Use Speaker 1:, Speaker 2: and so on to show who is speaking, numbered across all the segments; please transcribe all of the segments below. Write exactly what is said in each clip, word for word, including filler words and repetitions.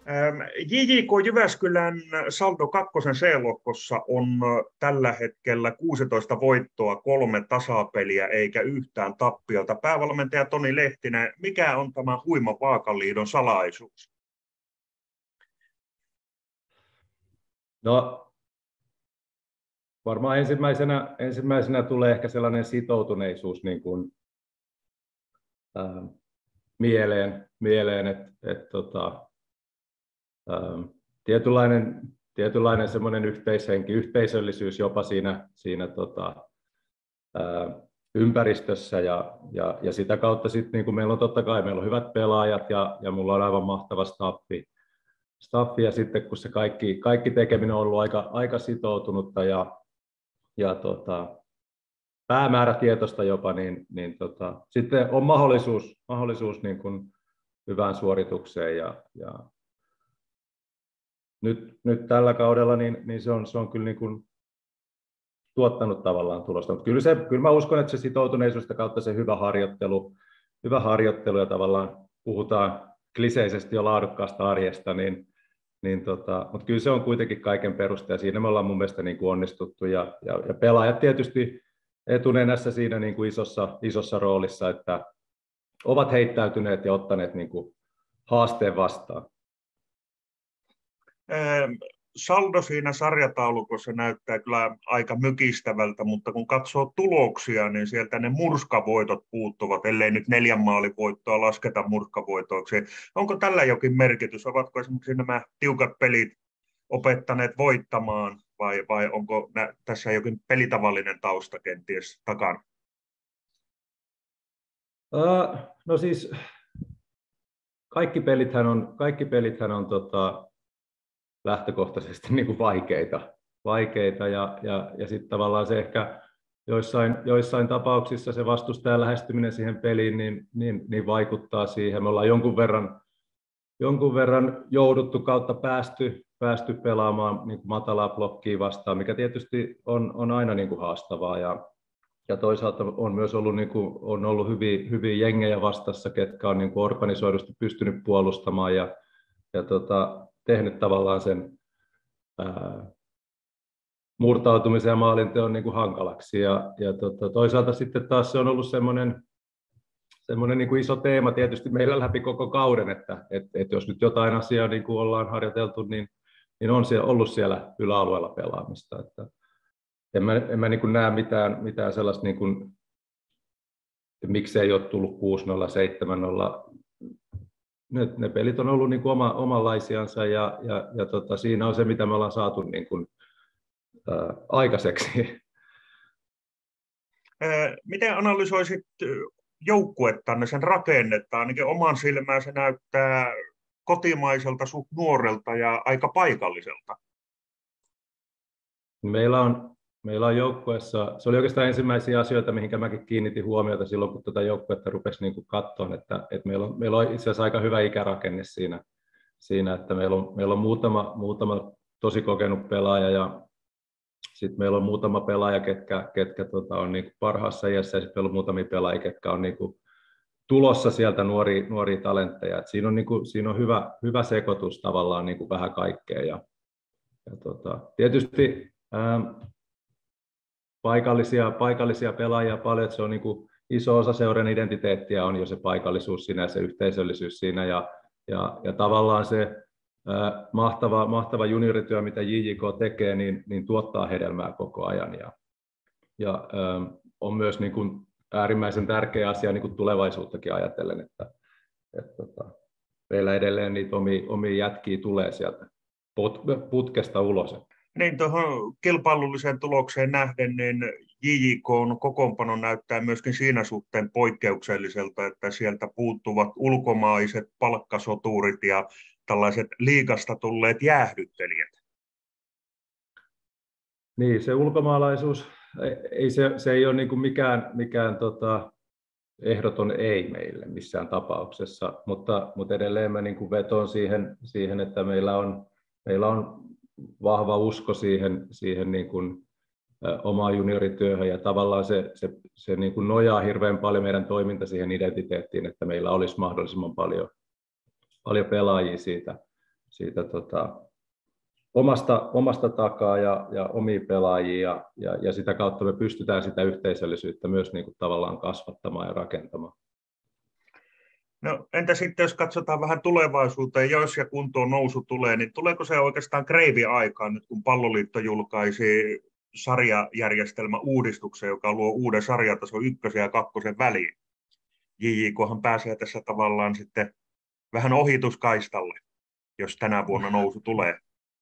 Speaker 1: J J K Jyväskylän saldo kakkosen C-lohkossa on tällä hetkellä kuusitoista voittoa, kolme tasapeliä eikä yhtään tappiota. Päävalmentaja Toni Lehtinen, mikä on tämä huima Vaakaliidon salaisuus?
Speaker 2: No, varmaan ensimmäisenä, ensimmäisenä tulee ehkä sellainen sitoutuneisuus niin kuin, ää, mieleen, mieleen että et, tota, Tietynlainen, tietynlainen semmoinen yhteishenki, yhteisöllisyys jopa siinä, siinä tota, ää, ympäristössä ja, ja, ja sitä kautta sitten niin kuin meillä on totta kai meillä on hyvät pelaajat ja, ja mulla on aivan mahtava staffi, staffi ja sitten kun se kaikki, kaikki tekeminen on ollut aika, aika sitoutunutta ja, ja tota, päämäärätietoista jopa, niin, niin tota, sitten on mahdollisuus, mahdollisuus niin kuin hyvään suoritukseen ja, ja Nyt, nyt tällä kaudella niin, niin se, on, se on kyllä niin kuin tuottanut tavallaan tulosta. Mutta kyllä, se, kyllä mä uskon, että se sitoutuneisuudesta kautta se hyvä harjoittelu, hyvä harjoittelu ja tavallaan puhutaan kliseisesti jo laadukkaasta arjesta, niin, niin tota, mutta kyllä se on kuitenkin kaiken peruste ja siinä me ollaan mun mielestä niin kuin onnistuttu ja, ja, ja pelaajat tietysti etunenässä siinä niin kuin isossa, isossa roolissa, että ovat heittäytyneet ja ottaneet niin kuin haasteen vastaan.
Speaker 1: Saldo siinä sarjataulukossa näyttää kyllä aika mykistävältä, mutta kun katsoo tuloksia, niin sieltä ne murskavoitot puuttuvat, ellei nyt neljän maalivoittoa lasketa murskavoitoiksi. Onko tällä jokin merkitys? Ovatko esimerkiksi nämä tiukat pelit opettaneet voittamaan vai, vai onko nä- tässä jokin pelitavallinen tausta kenties takana?
Speaker 2: Uh, no siis kaikki pelithän on, kaikki pelithän on tota, lähtökohtaisesti niin kuin vaikeita, vaikeita ja, ja, ja sitten tavallaan se ehkä joissain, joissain tapauksissa se vastustajan lähestyminen siihen peliin niin, niin, niin vaikuttaa siihen. Me ollaan jonkun verran, jonkun verran jouduttu kautta päästy, päästy pelaamaan niin kuin matalaa blokkia vastaan, mikä tietysti on, on aina niin kuin haastavaa ja, ja toisaalta on myös ollut, niin kuin, on ollut hyviä, hyviä jengejä vastassa, ketkä on niin kuin organisoidusti pystynyt puolustamaan ja, ja tota, tehnyt tavallaan sen ää, murtautumisen ja maalinteon niin kuin hankalaksi. Ja, ja tota, toisaalta sitten taas se on ollut semmoinen, semmoinen niin kuin iso teema tietysti meillä läpi koko kauden, että et, et jos nyt jotain asiaa niin kuin ollaan harjoiteltu, niin, niin on siellä, ollut siellä yläalueella pelaamista. Että en mä, en mä niin kuin näe mitään, mitään sellaista, niin kuin, miksei ole tullut kuusi nolla, seitsemän nolla. Ne, ne pelit on ollut niin kuin oma, omanlaisiansa ja, ja, ja tota, siinä on se, mitä me ollaan saatu niin kuin, ää, aikaiseksi.
Speaker 1: Miten analysoisit joukkuettanne, sen rakennetta? Ainakin oman silmään se näyttää kotimaiselta, suht nuorelta ja aika paikalliselta.
Speaker 2: Meillä on, meillä on joukkueessa, se oli oikeastaan ensimmäisiä asioita, mihin mäkin kiinnitin huomiota silloin, kun tuota joukkuetta rupesi niin kuin katsomaan, että, että meillä, on, meillä on itse asiassa aika hyvä ikärakenne siinä, siinä että meillä on, meillä on muutama, muutama tosi kokenut pelaaja ja sitten meillä on muutama pelaaja, ketkä, ketkä tota, on niin kuin parhaassa iässä ja sitten meillä on muutamia pelaajia, ketkä on niin kuin tulossa sieltä nuoria, nuoria talentteja. Et siinä on, niin kuin, siinä on hyvä, hyvä sekoitus tavallaan niin kuin vähän kaikkea. Ja, ja tota, tietysti ää, paikallisia, paikallisia pelaajia paljon, että se on niin kuin iso osa seuran identiteettiä on jo se paikallisuus siinä ja se yhteisöllisyys siinä ja, ja, ja tavallaan se ää, mahtava, mahtava juniorityö, mitä J J K tekee, niin, niin tuottaa hedelmää koko ajan ja, ja ää, on myös niin kuin äärimmäisen tärkeä asia niin kuin tulevaisuuttakin ajatellen, että, että, että meillä edelleen niitä omia, omia jätkiä tulee sieltä putkesta ulos.
Speaker 1: Niin, tuohon kilpailulliseen tulokseen nähden, niin J J K:n kokoonpano näyttää myöskin siinä suhteen poikkeukselliselta, että sieltä puuttuvat ulkomaiset palkkasoturit ja tällaiset liigasta tulleet jäähdyttelijät.
Speaker 2: Niin, se ulkomaalaisuus, ei, se, se ei ole niin kuin mikään, mikään tota, ehdoton ei meille missään tapauksessa, mutta, mutta edelleen mä niin kuin vetoon siihen, siihen, että meillä on, meillä on vahva usko siihen, siihen niin kuin, ä, omaan juniorityöhön ja tavallaan se, se, se niin kuin nojaa hirveän paljon meidän toiminta siihen identiteettiin, että meillä olisi mahdollisimman paljon, paljon pelaajia siitä, siitä tota, omasta, omasta takaa ja, ja omia pelaajia, ja, ja, ja sitä kautta me pystytään sitä yhteisöllisyyttä myös niin kuin tavallaan kasvattamaan ja rakentamaan.
Speaker 1: No, entä sitten, jos katsotaan vähän tulevaisuuteen, jos ja kun tuo nousu tulee, niin tuleeko se oikeastaan kreivi-aikaan nyt, kun Palloliitto julkaisi sarjajärjestelmä uudistuksen, joka luo uuden sarjatason ykkösen ja kakkosen väliin? J J K:han pääsee tässä tavallaan sitten vähän ohituskaistalle, jos tänä vuonna nousu tulee.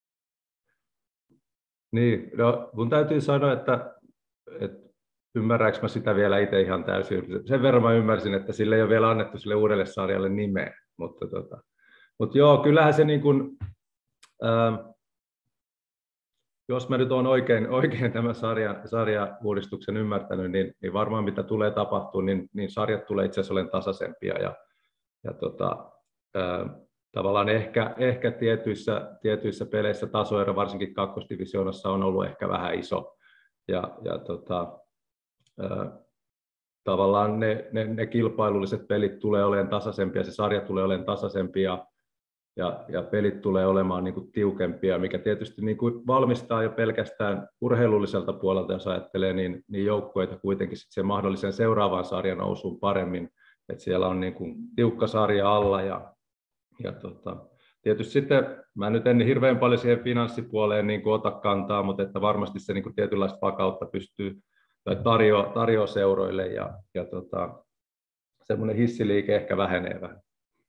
Speaker 2: Niin, no mun täytyy sanoa, että, että ymmärränkö mä sitä vielä itse ihan täysin. Sen verran mä ymmärsin, että sille ei ole vielä annettu sille uudelle sarjalle nimeä. Mutta, tota, mutta joo, kyllähän se niin kuin, ää, jos mä nyt olen oikein, oikein tämän sarja, sarja-uudistuksen ymmärtänyt, niin, niin varmaan mitä tulee tapahtua, niin, niin sarjat tulee itse asiassa olemaan tasaisempia. Ja, ja tota, ää, tavallaan ehkä, ehkä tietyissä, tietyissä peleissä tasoero, varsinkin kakkosdivisioonassa, on ollut ehkä vähän iso. Ja, ja tota, ää, tavallaan ne, ne, ne kilpailulliset pelit tulee olemaan tasaisempia, se sarja tulee olemaan tasaisempia, ja, ja pelit tulee olemaan niin kuin tiukempia, mikä tietysti niin kuin valmistaa jo pelkästään urheilulliselta puolelta, jos ajattelee, niin, niin joukkueita kuitenkin sit sen mahdollisen seuraavan sarjan nousuun paremmin, että siellä on niin kuin tiukka sarja alla, ja, ja tota, tietysti sitten, mä nyt en hirveän paljon siihen finanssipuoleen niin kuin ota kantaa, mutta että varmasti se niin kuin tietynlaista vakautta pystyy tai tarjoaa tarjoa seuroille, ja, ja tota, semmoinen hissiliike ehkä vähenee vähän.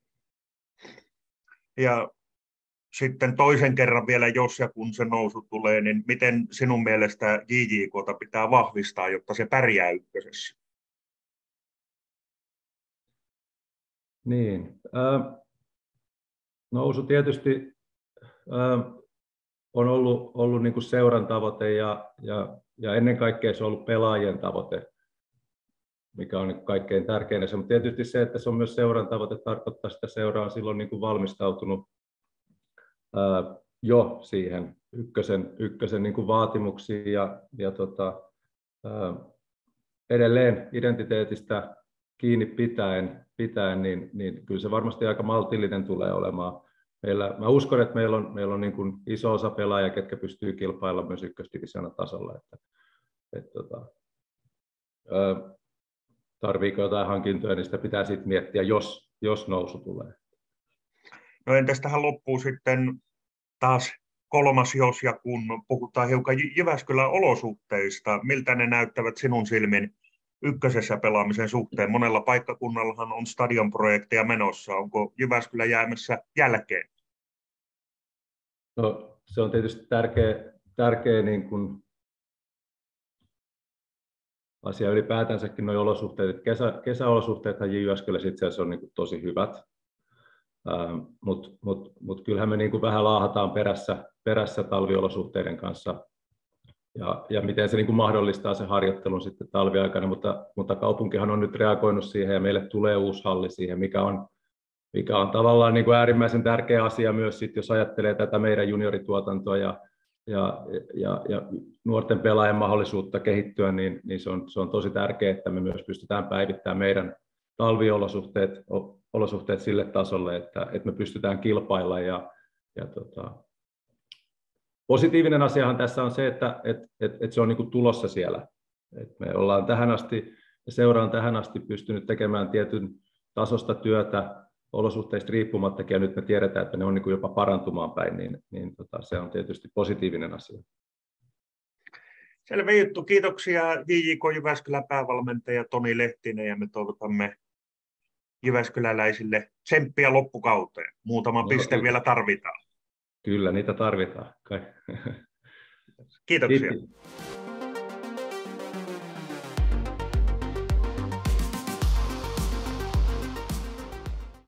Speaker 1: Ja sitten toisen kerran vielä, jos ja kun se nousu tulee, niin miten sinun mielestä J J K:ta pitää vahvistaa, jotta se pärjää ykkösessä?
Speaker 2: Niin, äh, nousu tietysti äh, on ollut, ollut niin kuin seuran tavoite, ja, ja, ja ennen kaikkea se on ollut pelaajien tavoite, mikä on niin kaikkein tärkeintä. Mutta tietysti se, että se on myös seuran tavoite, tarkoittaa, että seura on silloin niin kuin valmistautunut ää, jo siihen ykkösen, ykkösen niin kuin vaatimuksiin, ja, ja tota, ää, edelleen identiteetistä kiinni pitäen, pitäen niin, niin kyllä se varmasti aika maltillinen tulee olemaan. Meillä, mä uskon, että meillä on, meillä on niin kuin iso osa pelaajia, ketkä pystyy kilpailla myös ykkösdivisioonan tasolla. Että, et, tota, ää, tarviiko jotain hankintoja, niin sitä pitää sitten miettiä, jos, jos nousu tulee.
Speaker 1: No entäs tähän loppuu sitten taas kolmas jos ja kun puhutaan hiukan Jyväskylän olosuhteista. Miltä ne näyttävät sinun silmin ykkösessä pelaamisen suhteen? Monella paikkakunnallahan on stadionprojekteja menossa. Onko Jyväskylä jäämässä jälkeen?
Speaker 2: No, se on tietysti tärkeä, tärkeä niin kuin asia ylipäätänsäkin nuo olosuhteet. Kesä, kesäolosuhteethan Jyväskylässä itse asiassa on niin kuin tosi hyvät, ähm, mutta mut, mut kyllähän me niin kuin vähän laahataan perässä, perässä talviolosuhteiden kanssa, ja, ja miten se niin kuin mahdollistaa sen harjoittelun sitten talviaikana, mutta, mutta kaupunkihan on nyt reagoinut siihen, ja meille tulee uusi halli siihen, mikä on, mikä on tavallaan niin kuin äärimmäisen tärkeä asia myös, sit, jos ajattelee tätä meidän juniorituotantoa ja Ja, ja, ja nuorten pelaajien mahdollisuutta kehittyä, niin, niin se, on, se on tosi tärkeää, että me myös pystytään päivittämään meidän talviolosuhteet olosuhteet sille tasolle, että, että me pystytään kilpailla. Ja, ja tota, positiivinen asiahan tässä on se, että et, et, et se on niin kuin tulossa siellä. Et me ollaan tähän asti, ja seura on tähän asti pystynyt tekemään tietyn tasosta työtä olosuhteista riippumattakin, ja nyt me tiedetään, että ne on niin kuin jopa parantumaan päin, niin, niin tota, se on tietysti positiivinen asia.
Speaker 1: Selvä juttu. Kiitoksia J J K Jyväskylän päävalmentaja Toni Lehtinen, ja me toivotamme jyväskyläläisille tsemppiä loppukauteen. Muutama no, piste vielä tarvitaan.
Speaker 2: Kyllä, niitä tarvitaan.
Speaker 1: Kiitoksia.
Speaker 2: Kiitos.